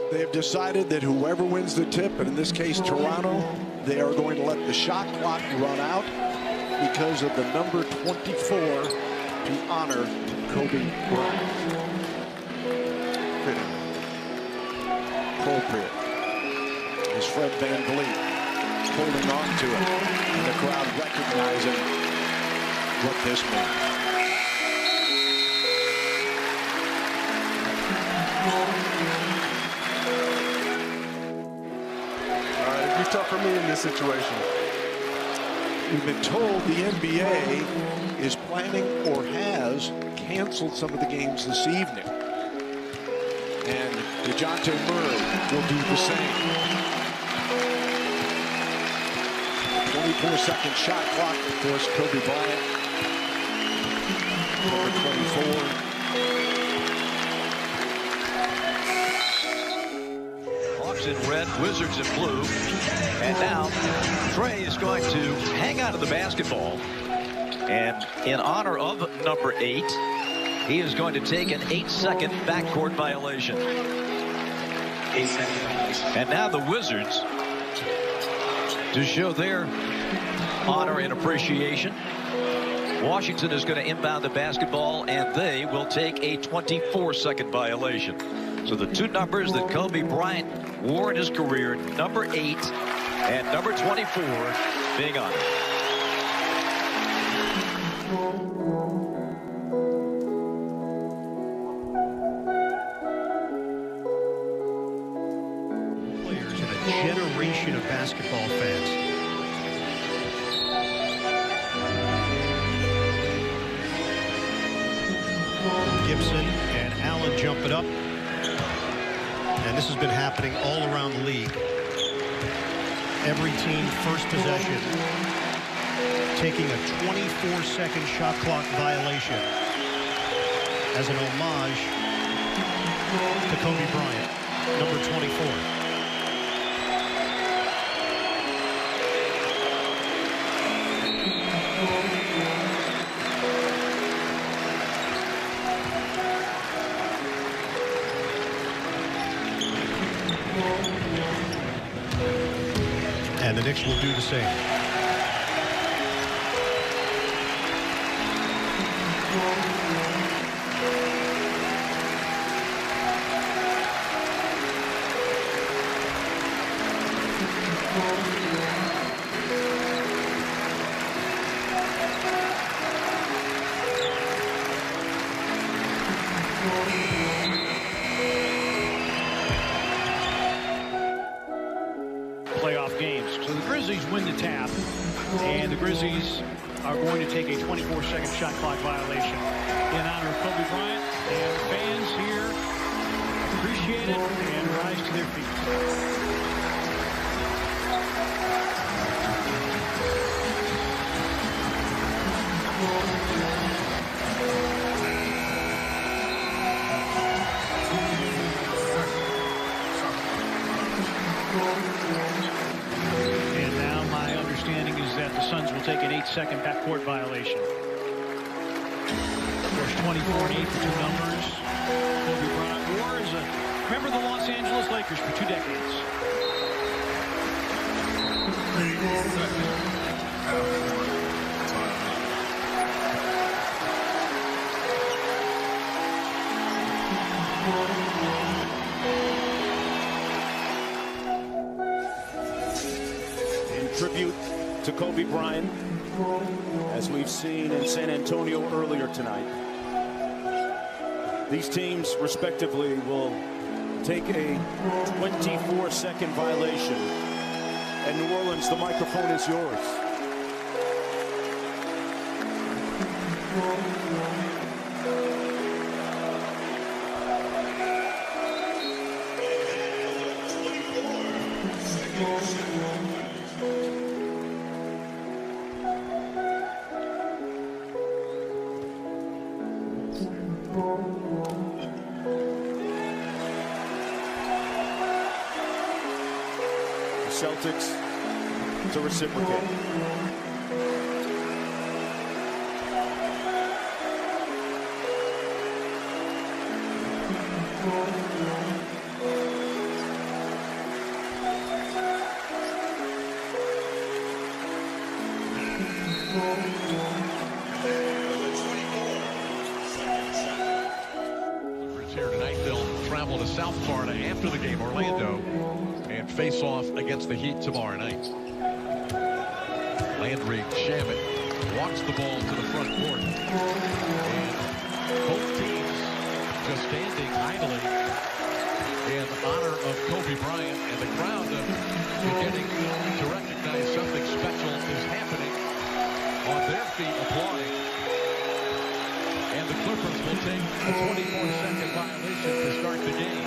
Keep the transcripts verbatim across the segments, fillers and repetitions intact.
They have decided that whoever wins the tip, and in this case Toronto, they are going to let the shot clock run out because of the number twenty-four to honor Kobe Bryant. Fitting. Appropriate. As Fred VanVleet holding on to it, and the crowd recognizing what this means. Tough for me in this situation. We've been told the N B A is planning or has canceled some of the games this evening. And DeJounte Murray will do the same. twenty-four second shot clock, of course, Kobe Bryant, number twenty-four. In red, Wizards in blue. And now Trey is going to hang out of the basketball. And in honor of number eight, he is going to take an eight second backcourt violation. Eight second violation. And now the Wizards, to show their honor and appreciation, Washington is going to inbound the basketball, and they will take a twenty-four second violation. So the two numbers that Kobe Bryant wore in his career, number eight and number twenty-four, being honored. Players and a generation of basketball fans. Gibson and Allen jump it up. And this has been happening all around the league. Every team first possession taking a twenty-four second shot clock violation as an homage to Kobe Bryant, number twenty-four. And the Knicks will do the same. Playoff games. So the Grizzlies win the tap, and the Grizzlies are going to take a twenty-four second shot clock violation in honor of Kobe Bryant, and fans here appreciate it and rise to their feet. And now my understanding is that the Suns will take an eight second backcourt violation. Of course, twenty-four and eight, the two numbers. Kobe Bryant wore as a member of the Los Angeles Lakers for two decades. Tribute to Kobe Bryant, as we've seen in San Antonio earlier tonight. These teams, respectively, will take a twenty-four second violation. And New Orleans, the microphone is yours. Celtics to reciprocate. Here tonight, they'll travel to South Florida after the game, Orlando, and face off against the Heat tomorrow night. Landry Shamet walks the ball to the front court, and both teams just standing idly in honor of Kobe Bryant, and the crowd uh, beginning to recognize something special is happening on their feet, applauding. And the Clippers will take a twenty-four second violation to start the game.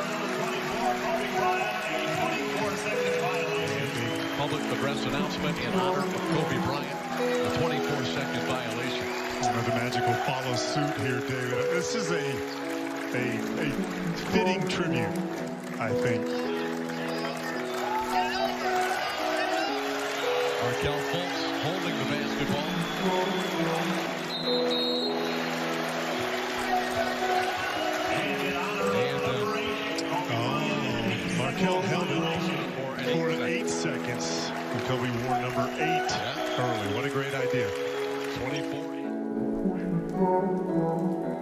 Public address announcement in honor of Kobe Bryant, a twenty-four second violation. The Magic will follow suit here, David. This is a, a, a fitting tribute, I think. Markelle Fultz holding the basketball. Markelle held it for an eight seconds until we wore number eight early. What a great idea. twenty-four.